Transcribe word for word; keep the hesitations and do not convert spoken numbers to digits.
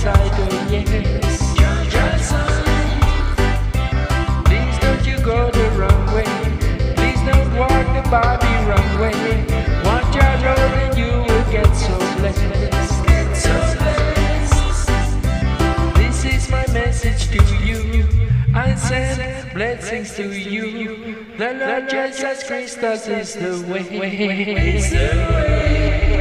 side, oh yes. Your son, please don't you go the wrong way. Please don't walk the body wrong way. Watch your road and you will get so blessed. So blessed. This is my message to you. I send blessings to you. The Lord Jesus Christ is the way. It's the way.